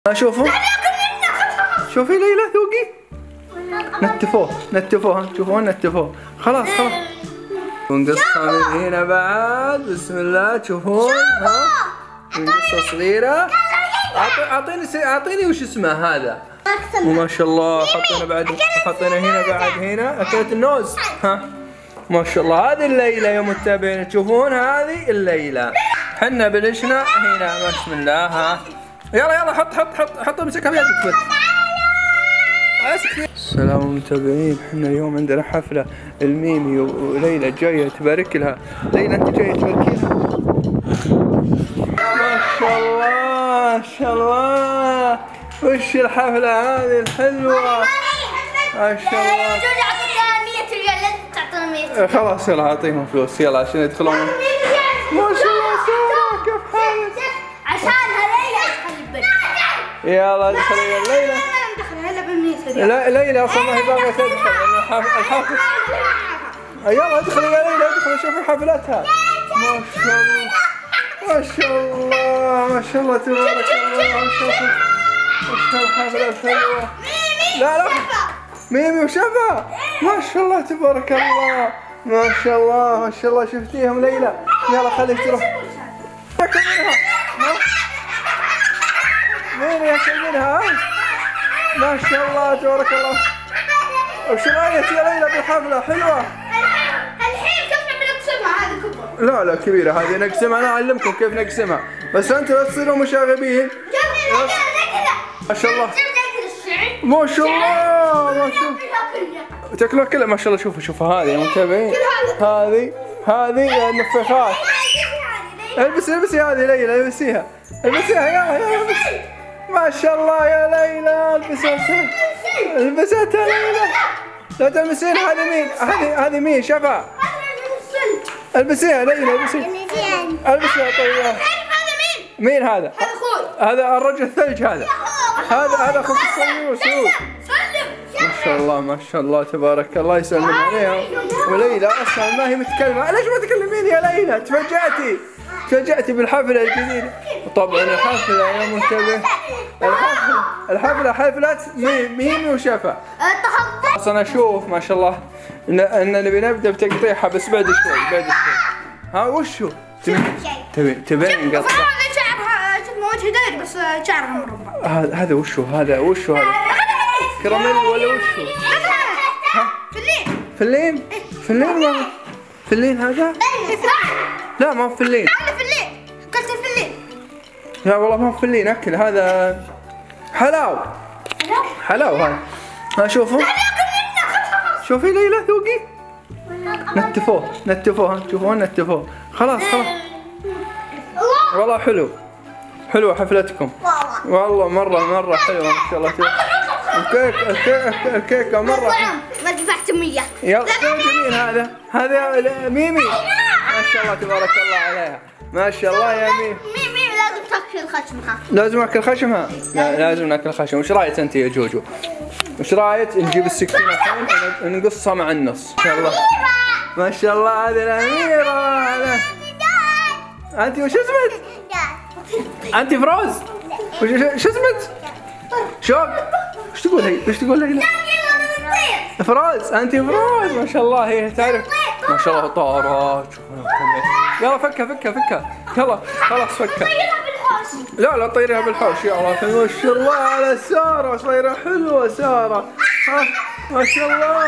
شوفوا شوفي ليلى ذوقي نتفوه شوفوا نتفوه خلاص ونقصها من هنا بعد. بسم الله تشوفون ها قصة صغيرة. اعطيني وش اسمه هذا. وما شاء الله حطينا هنا بعد هنا اكلت النوز. ها ما شاء الله. هذه الليلة يا متابعين تشوفون هذه الليلة حنا بلشنا هنا. بسم الله. ها يلا حط امسكها بيدك بس. السلام متابعين. حنا اليوم عندنا حفلة الميمي وليلى جاية تبارك لها. ليلى انت جاية تباركي لها. ما شاء الله وش الحفلة هذه الحلوة ما شاء الله. خلاص يلا اعطيهم فلوس يلا عشان يدخلون. ما شاء الله سارة كيف حالك؟ عشانها ليلى ادخل البيت. يلا ادخلي ليلى. لا ليلى اصلا ما هي باغية تدخل الحفل. يلا ادخلي يا ليلى ادخلي شوفي حفلتها. ما شاء الله ما شاء الله تبارك الله. شوفي وش الحفلة الحلوة. لا ميمي وشفا ما شاء الله تبارك الله. ما شاء الله شفتيهم ليلى. يلا خليك تروح. مين ياكل منها؟ ما شاء الله تبارك الله. وش رايك يا ليلى بالحفلة حلوة؟ الحين كيف بنقسمها هذه كبر؟ لا كبيرة هذه نقسمها. انا اعلمكم كيف نقسمها بس انتوا لا تصيروا مشاغبين. ما شاء الله ما شاء الله ما شاء الله تاكلوها كلها ما شاء الله. شوفوا هذه يا متابعين. هذه النفاخات. البسي هذه ليلى البسيها يلا البسي. ما شاء الله يا ليلى البسيتها ليلى. لا تلمسين. هذه مين؟ هذه مين شفا؟ البسيها ليلى البسيها. طيب مين هذا؟ هذا الرجل الثلج. هذا اخوك الصغير سعود. ما شاء الله تبارك الله يسلم عليها. وليلى اصلا ما هي متكلمه. ليش ما تكلمين يا ليلى؟ تفاجأتي بالحفله الجديده. طبعا الحفله يا منتبه الحفله حفله ميمي وشفا. اصلا اشوف ما شاء الله ان نبي نبدا بتقطيعها بس بعد شوي. ها وشو تبين نقطع؟ وجه داير بس شعرها مربع. هذا وشو هذا كراميل ولا وشو؟ فلين هذا؟ لا ما هو فلين. هذا فلين. اكلت الفلين. لا والله ما هو فلين. اكل هذا حلاو هذا. شوفوا شوفي ليلى ذوقي نتفوه شوفوا نتفوه. خلاص والله حلوة حفلتكم والله مرة حلوة ما شاء الله. الكيكة مرة ما دفعت 100. يلا مين هذا ميمي ما شاء الله تبارك الله عليها. ما شاء الله يا ميمي لازم تاكل خشمها. لازم اكل خشمها. لا لازم ناكل خشم. وش رايك انت يا جوجو؟ وش رايك نجيب السكينة الحين ونقصها مع النص ان شاء الله. ما شاء الله هذه الأميرة. انت وش اسمك؟ انت فروز. وش اسمك؟ شوف وش تقول ليلى؟ فروز. انت فروز ما شاء الله. هي تعرف ما شاء الله طارات. يلا فكها يلا خلاص فكها. لا طيرها بالحوش. يلا ما شاء الله على سارة صايرة حلوة سارة. ما شاء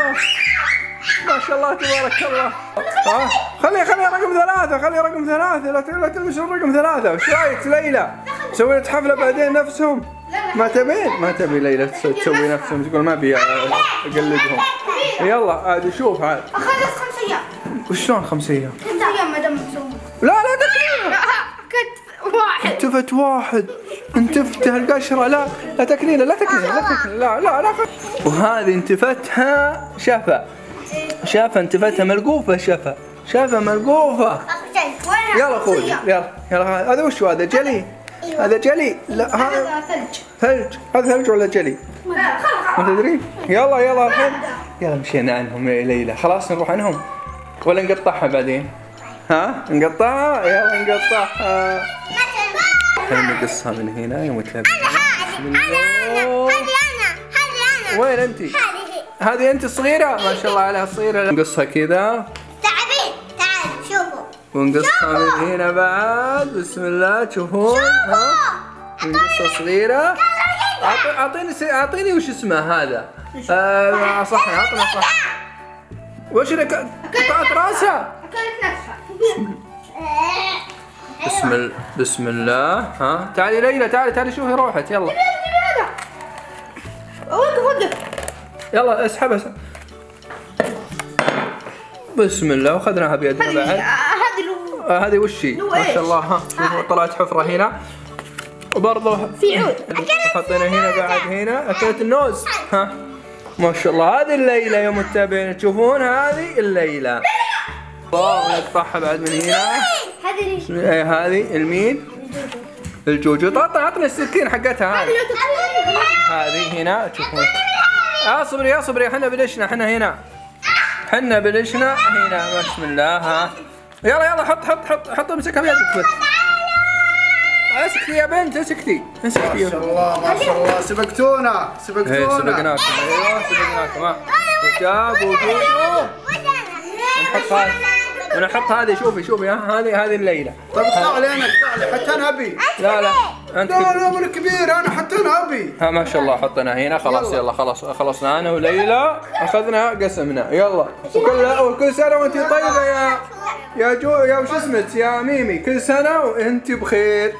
الله تبارك الله. خلي رقم 3. لا تلمس الرقم 3. وش رايك ليلى؟ سوي لك حفلة بعدين نفسهم. ما تبي ليلى تسوي نفسهم تقول ما ابي اقلدهم. يلا عاد شوف عاد. اخلص 5 ايام. وشلون 5 ايام؟ 5 ايام ما دام تسوي. لا تاكلينه. كنت واحد. انتفت واحد. انتفته القشرة. لا تاكلينه. لا. وهذه انتفتها شافة انتفتها ملقوفة. شافة ملقوفة. يلا خذ يلا. هذا وش هذا جلي؟ هذا جلي. لا هذا ثلج. هذا ثلج ولا جلي؟ ما تدري. يلا الحين يلا مشينا عنهم يا ليلى. خلاص نروح عنهم ولا نقطعها بعدين؟ نقطعها. يلا نقطعها. الحين نقصها من هنا يا متابعين. بسم الله. هذه وين انت؟ هذه انت الصغيرة؟ ما شاء الله عليها الصغيرة. نقصها كذا. تعال شوفوا. ونقصها من هنا بعد. بسم الله تشوفون. نقصها صغيرة. اعطيني وش اسمه هذا؟ صح اعطنا صح. وش قطعت راسها؟ بسم الله. ها تعالي ليلى تعالي شوفي روحك يلا. يلا اسحبها. بسم الله واخذناها بيدنا بعد. هذه وش هي؟ ما شاء الله. ها شوفوا طلعت حفرة هنا وبرضه في عود. حطينا هنا بعد هنا اكلت النوز. ها ما شاء الله. هذه الليلة يا متابعين تشوفون هذه الليلة. الله نقطعها بعد من هنا. هذه المين؟ الجوجو. عطنا السكين حقتها هذه هنا تشوفون. اصبري احنا بلشنا احنا بلشنا هنا. بسم الله. ها يلا حط امسكها بيدك بس. اسكتي يا بنت اسكتي. ما شاء الله سبقتونا. سبقناكم. ايوه سبقناكم. جابوا ونحط هذه. شوفي هذه الليلة. طيب اقطع لي حتى انا ابي. لا انت العمر كبير انا حتى انا ابي. ما شاء الله حطينا هنا خلاص. يلا خلصنا انا وليلى اخذنا قسمنا. يلا وكل سنة وانت طيبة يا وش اسمك يا ميمي. كل سنة وانت بخير.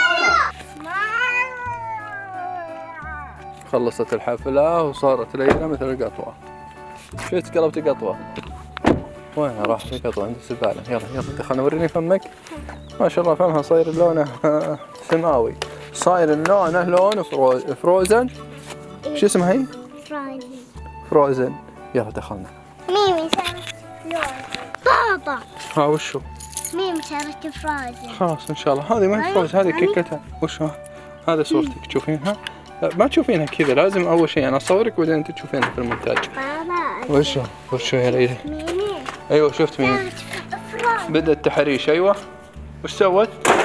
خلصت الحفلة وصارت ليلى مثل القطوة. شفت قلبت قطوة. وين راح في قطوة عند الزبالة. يلا دخلنا وريني فمك. ما شاء الله فمها صاير لونه سماوي. صاير لون فروزن. شو اسمها هي؟ فروزن. يلا دخلنا. ميمي صارت بابا. وشو؟ ميمي صارت فروزن. خلاص ان شاء الله. هذه ما هي فروز هذه كيكتها. وشو هذا صورتك تشوفينها؟ لا ما تشوفينها كذا. لازم اول شيء انا اصورك وبعدين انت تشوفينها في المونتاج. وشو يا ليلى؟ ايوه شفت ميمي بدأت تحريش. ايوه وش سوت؟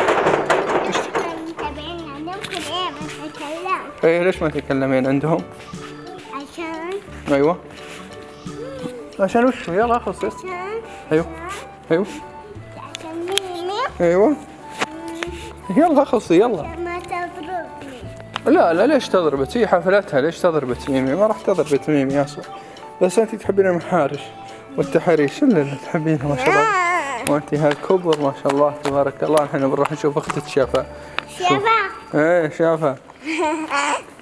ايه ليش ما تتكلمين عندهم؟ ايوه عشان وشو؟ يلا خلص. ايوه ايوه يلا خلصي يلا. ما تضربني. لا ليش تضربت؟ هي حفلتها. ليش تضربت ميمي؟ ما راح تضربت ميمي يا صاحبي. بس انت تحبين المحارش والتحريش اللي تحبينها ما شاء الله. وانت هالكبر ما شاء الله تبارك الله. الحين بنروح نشوف اختك شافا. شافا. ايه شافا.